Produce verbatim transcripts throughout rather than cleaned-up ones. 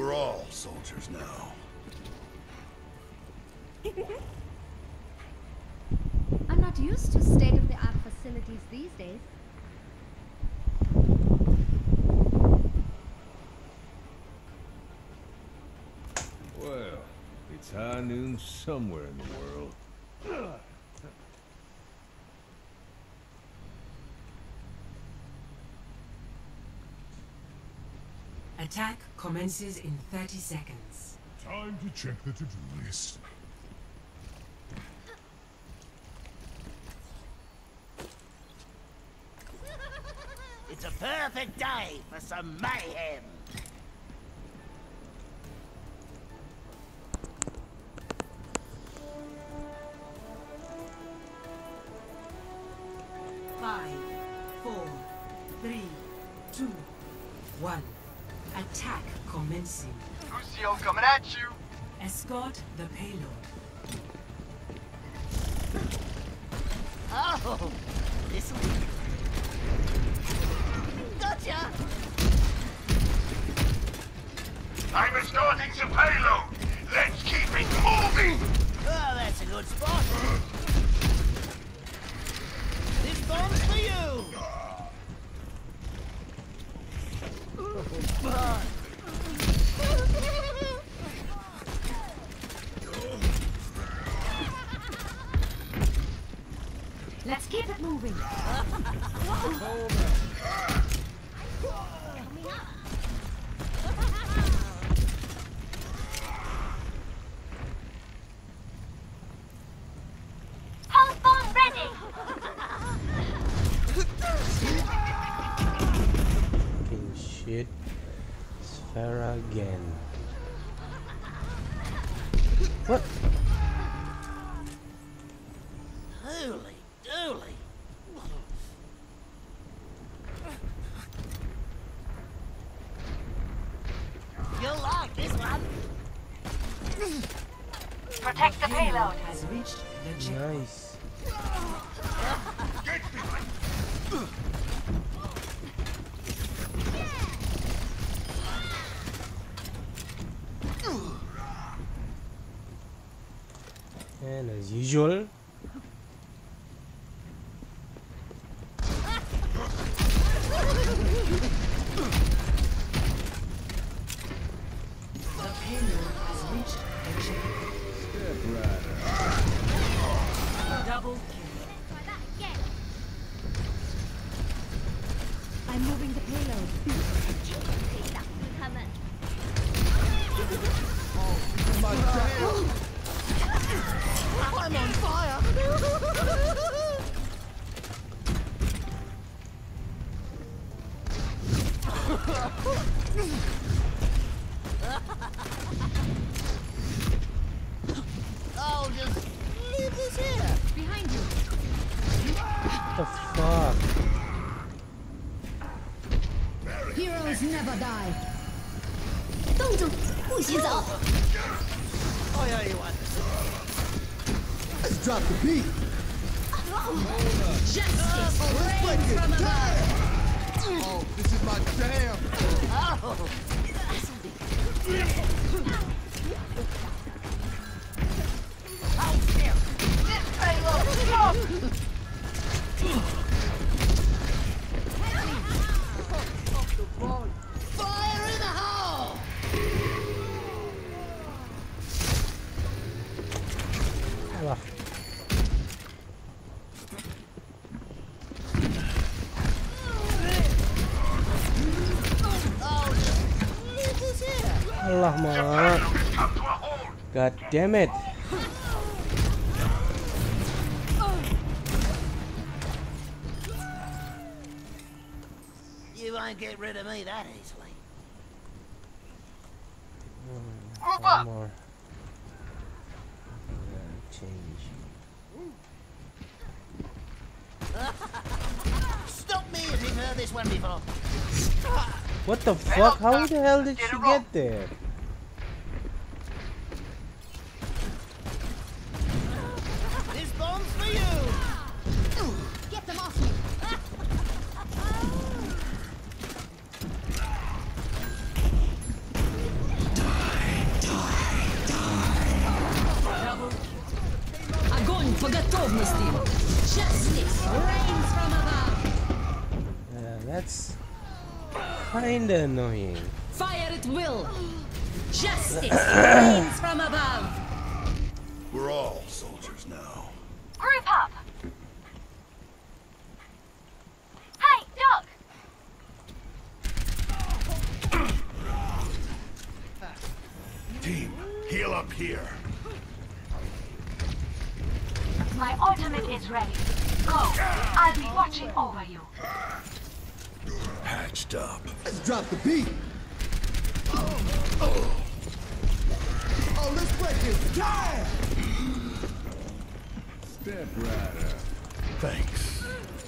We're all soldiers now. I'm not used to state-of-the-art facilities these days. Well, it's high noon somewhere in the world. Attack commences in thirty seconds. Time to check the to-do list. It's a perfect day for some mayhem. Five, four, three, two, one. Attack commencing. Lucio coming at you. Escort the payload. Oh, this will be... Gotcha! I'm escorting the payload. Let's keep it moving. Oh, that's a good spot. This bomb's for you. Let's keep it moving. House bomb ready. Fucking shit. Sphera again. What? Holy dooly. You'll like this one. Protect the payload. Has reached the checkpoint. Nice. And as usual, The payload has reached the checkpoint. Step right up. Double kill. I'm moving the payload. I'm on fire. Oh, just leave this here. Behind you. what the fuck? Heroes never die. 动住，不许走。 Oh, yeah, you want. Let's drop the beat. Justice reigns from above. Oh, this is my jam. Oh, oh, shit. This payload stop. Fire in the hole. Alah. Oh, just leave this here. Alah, mak. God damn it. You won't get rid of me that easily. Group One up. more. Yeah, change. Stop me if you've heard this one before. What the fuck? How the hell did she get there? This bomb's for you. Get them off me. That's kinda annoying. Fire at will. Justice reigns from above. We're all soldiers now. Group up. Hey, duck. Team, heal up here. My ultimate is ready. Go. I'll be watching over you. Patched up. Let's drop the beat. Oh, oh let's break it. Yeah! Step right up. Thanks.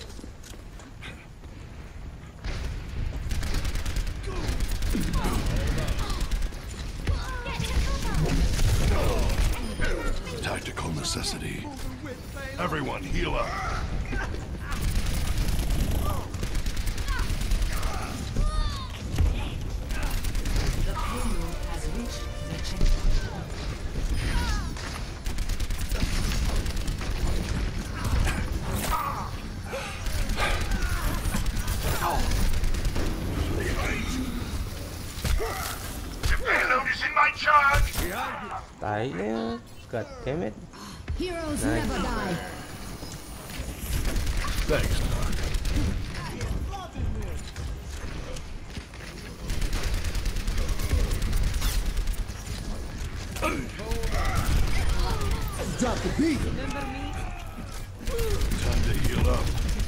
Tactical necessity. Everyone, heal up. The payload has reached the checkpoint. The payload is in my charge. Die there. God damn it. Heroes Nice. never die. Thanks, Doc. Let's drop the beat. Time to heal up.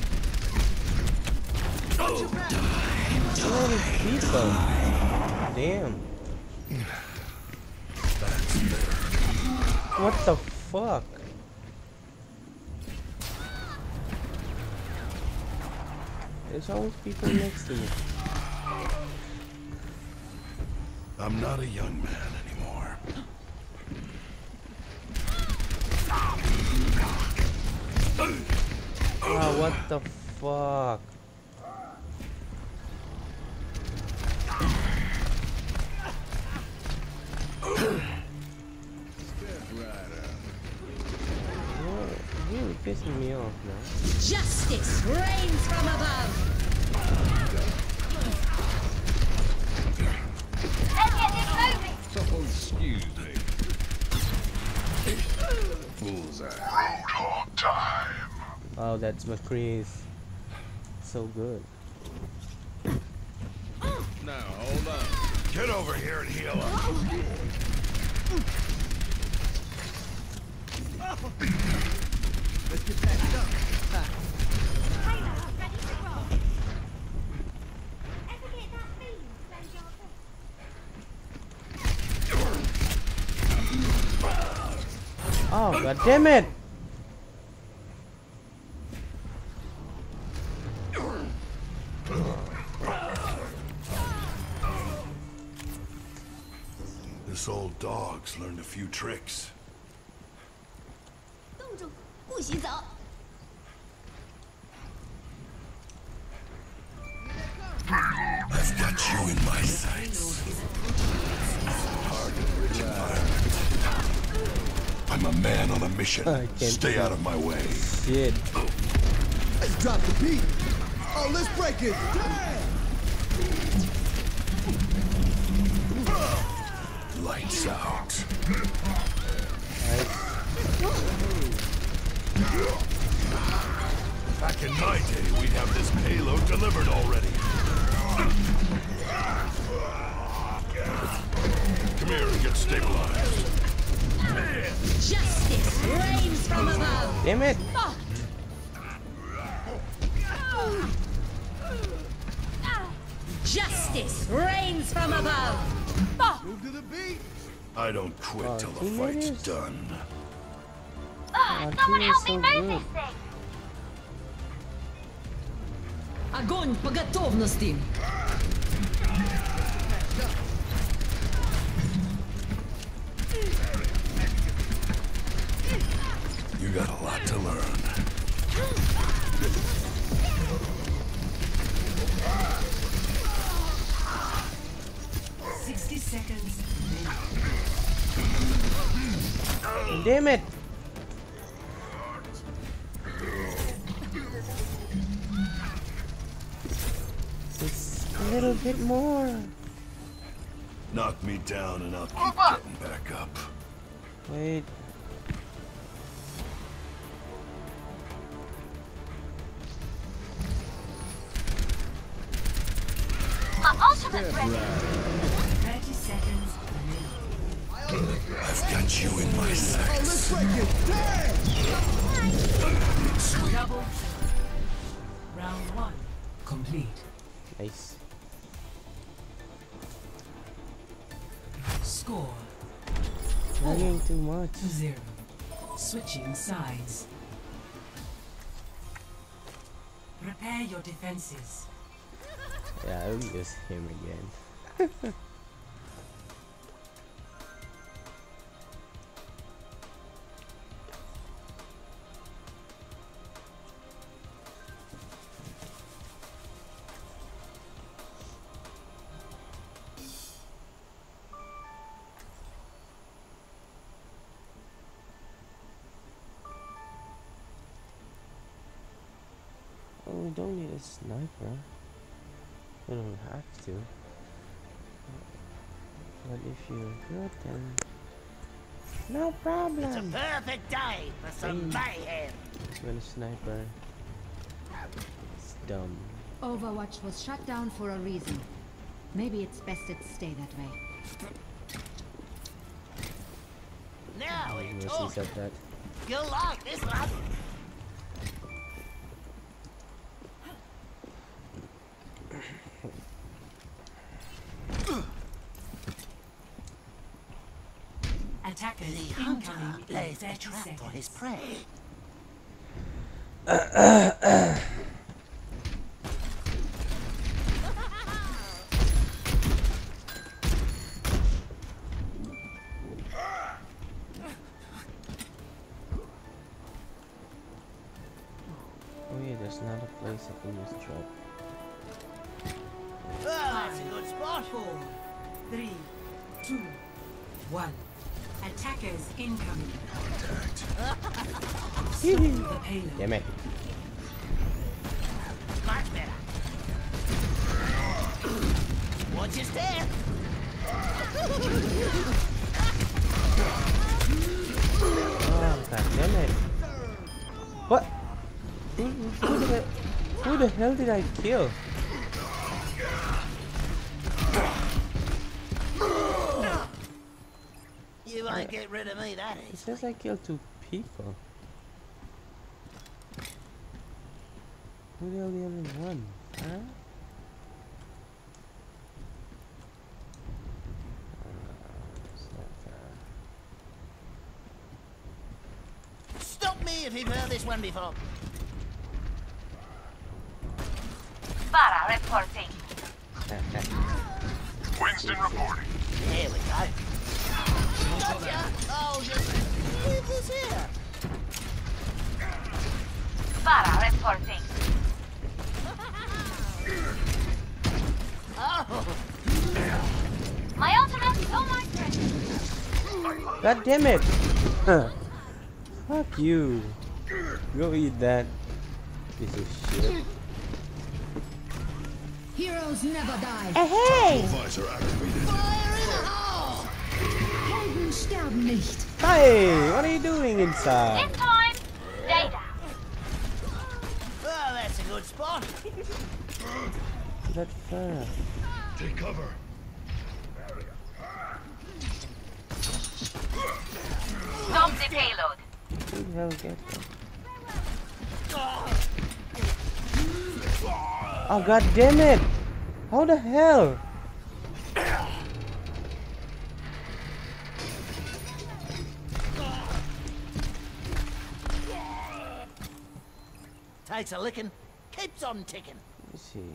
So many people. Damn. What the fuck? There's always people next to me. I'm not a young man anymore. Ah, what the fuck? You're really pissing me off now. Justice reigns from above. Let's get this moving. Oh, excuse me. Bullseye. Roadhog time. Oh, that's McCree's. So good. Now, hold on. Get over here and heal up. Let's get patched up. Oh, god damn it! This old dog's learned a few tricks. 冻住，不许走。 I've got you in my sights. Hard and rich environment. I'm a man on a mission. I can't Stay see. out of my way. Shit. Let's drop the beat. Oh, let's break it. Lights out. Nice. Back in my day, we'd have this payload delivered already. Come here and get stabilized. Justice reigns from above. Damn it! Justice reigns from above. Move to the beat. I don't quit Oh, till the two fight's minutes? done. Ah, Oh, someone he help is me so move good. this thing. Огонь по готовности. You got a lot to learn. Sixty seconds. Damn it! Just a little bit more. Knock me down and I'll keep getting back up. Wait. My ultimate's ready. thirty seconds remaining. I've got you in my sights. Double kill. Round one complete. Nice. Score Lagging too much. to zero. Switching sides. Prepare your defenses. Yeah, I'll use him again. Oh, we don't need a sniper. We don't have to. But if you're good, then no problem. It's a perfect day for some mayhem. When a sniper is dumb. Overwatch was shut down for a reason. Maybe it's best it stay that way. Now we're Mercy talking. said that. You'll like this one. Attackers The hunter incoming in lays a thirty trap for his seconds. prey. Oh yeah, there's not a place I can use trap. Oh, that's a good spot. Four, three, two, one. Attackers incoming. Stop the payload. Damn it. Much better. Watch your step. Oh, god damn it. What? Who, who, the, who the hell did I kill? You won't get rid of me, that It is. says I killed two people. Who the hell the only one? Huh? Uh, it's not fair. Stop me if you've heard this one before. Para reporting. Winston reporting. Here we go. Gotcha. Oh, just leave this here. Para reporting. Oh, My ultimate is almost ready. God damn it! Huh. Fuck you. Go eat that. Piece of shit. Heroes never die. Hey! Visor activated. Fire in the hole! Helden sterben nicht. Hey! What are you doing inside? This time, stay down. oh, that's a good spot. Is that fair? Take cover. Stop the payload. Who the hell get that? Oh god damn it! How the hell? Takes a licking, keeps on ticking. Let me see.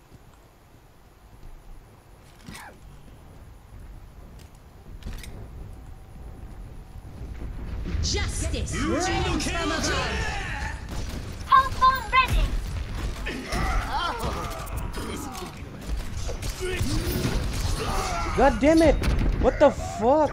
Justice reigns from above. Pulse bomb ready. God damn it! What the fuck?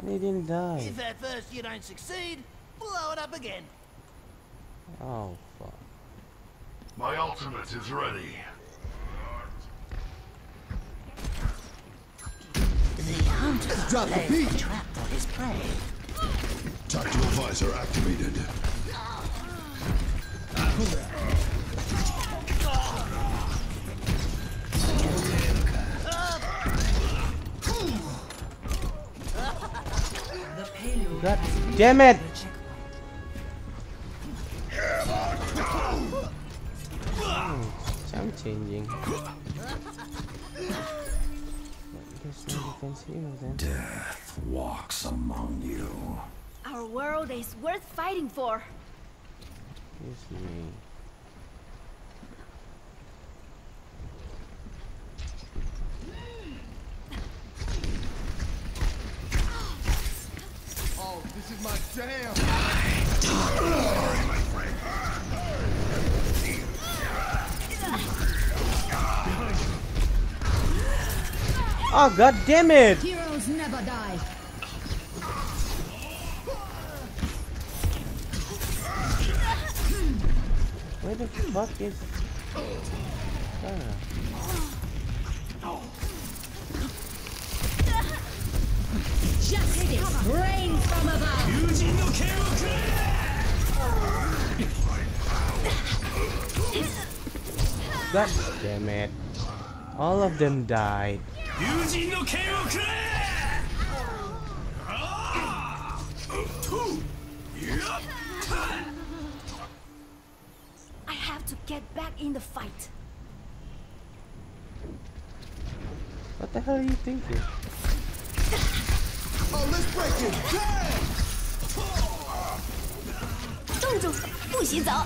They didn't die. If at first you don't succeed, blow it up again. Oh fuck. My ultimate is ready. The hunter lays the trap for his prey. Tactical visor activated. The payload God has reached damn it! the checkpoint. I'm changing. There's no defense here then. Death walks among you. Our world is worth fighting for. Excuse me. Oh, this is my jam. Oh god damn it! Heroes never die. Where the fuck is Sarah? Justice reigns from above. God damn it. All of them died. I have to get back in the fight. What the hell are you thinking? Oh, let's break it. Damn! 冻住，不许走。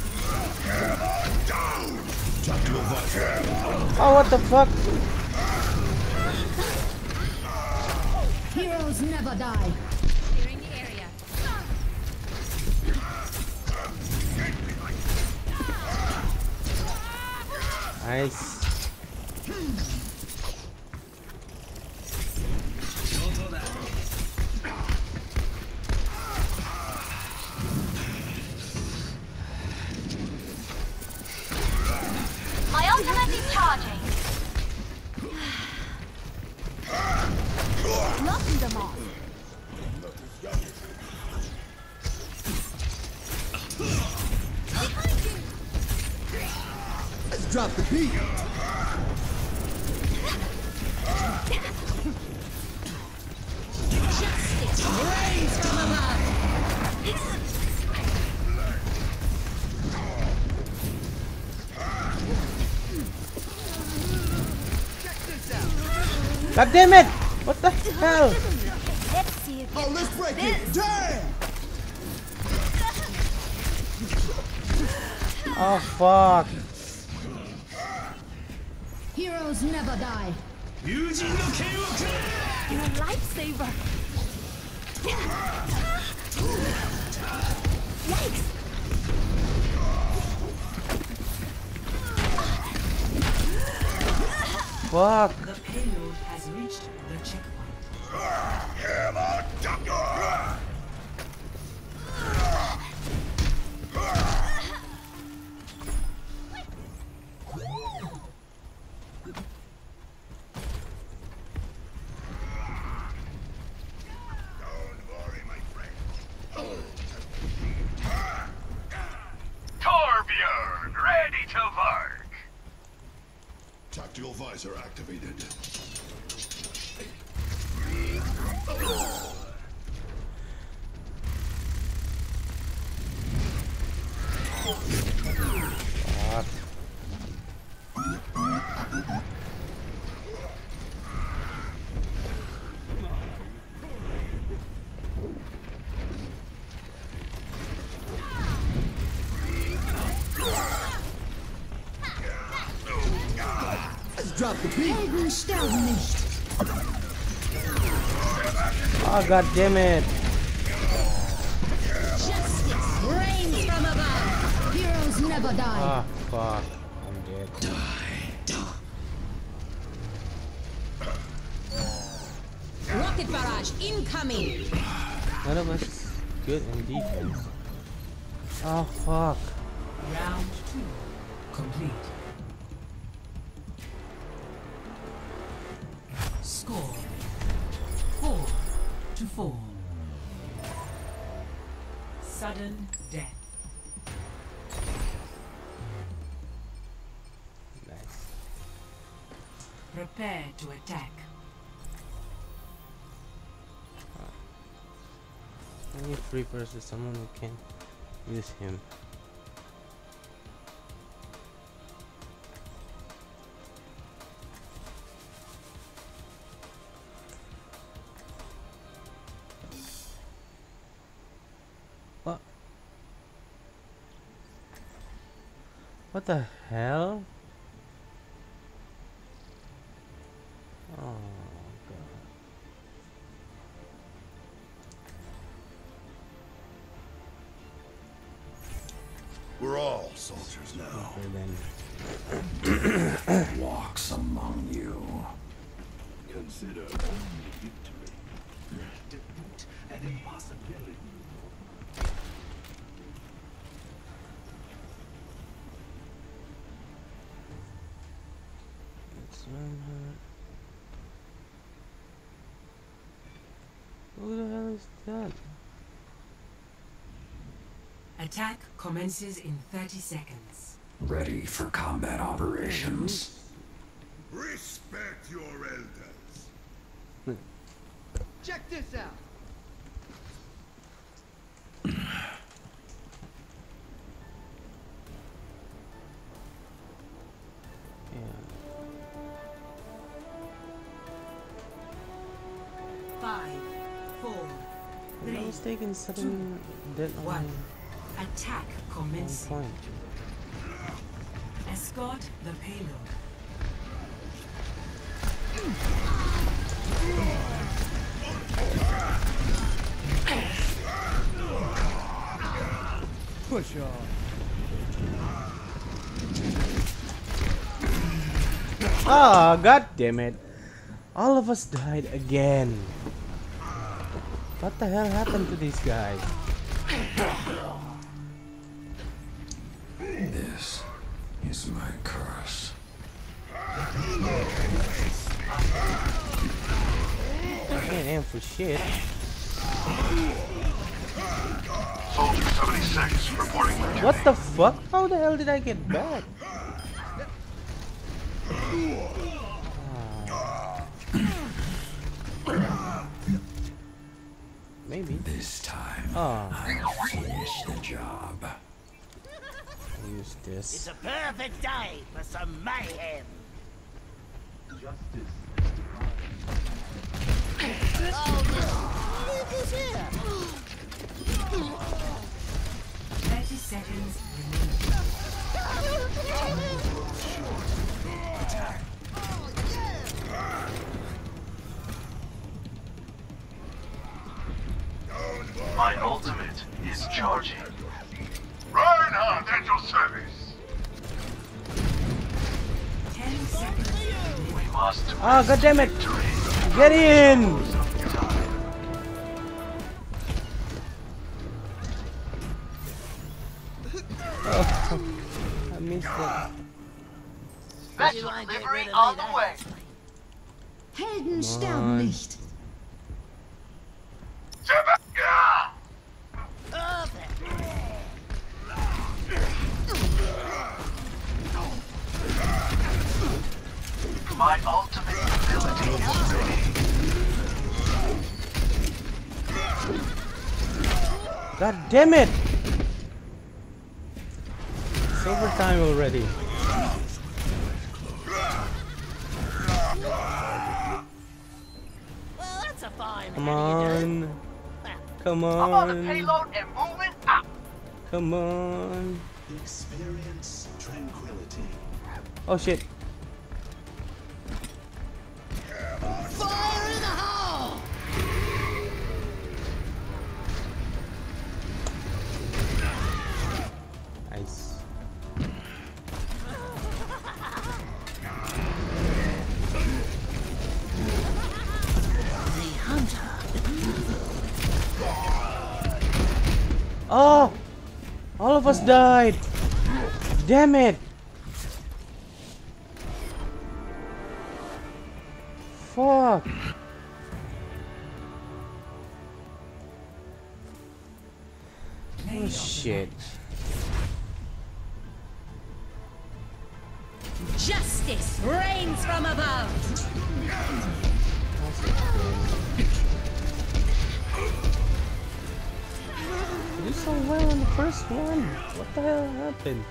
Tactical visor. Oh what the fuck? Heroes never die. Clearing the area. Nice. My ultimate is charging. Knocking them off. Let's drop the beat. Justice reigns from above. God damn it! What the hell? Let's see if Oh, let's break it. Damn! Oh fuck. heroes never die. You're a lifesaver. Yikes! Fuck. The payload has reached the checkpoint. Torbjorn, ready to work. Tactical visor activated. Fuck. Let's drop the beat. Helden sterben nicht. Oh god damn it. Justice reigns from above. Heroes never die. Ah fuck. I'm dead. Rocket barrage incoming. None of us is good in defense. Oh fuck. Round two complete. Score four to four. Sudden death. Nice. Prepare to attack. I need free versus someone who can use him. What? What the hell? Oh god. We're all soldiers now. Okay, then. Walks among you. Consider only victory. Defeat an impossibility. Let's run her. Who the hell is that? Attack commences in thirty seconds. Ready for combat operations. Respect your elders. Check this out. Five, four, If I'm not three, mistaken, seven dead on one. Attack one commencing. point. Escort the payload. Push off. Ah, god damn it. All of us died again. What the hell happened to these guys? This is my curse. I can't aim for shit. Soldier seventy-six reporting for duty. What the fuck? How the hell did I get back? Ah. Maybe. This time, Oh, I'll finish the job. use this. It's a perfect day for some mayhem. Oh, this is here. thirty seconds remaining. My ultimate is charging. Reinhardt at your service. Ten seconds remaining. We must Ah, god damn it! victory. Get in! Oh, I missed it. Special delivery on the way. Helden sterben nicht. My ultimate ability is ready. God damn it! It's overtime already. Well, that's a fine. Come how do you do? on. Come I'm on the on. payload and moving out. Come on. Experience tranquility. Oh shit. Fire in the hole! Nice. The hunt Oh! All of us died! Damn it! Fuck! Oh shit. Justice reigns from above. You did so well in the first one. What the hell happened?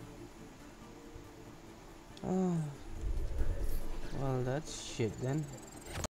Oh. Well, that's shit then.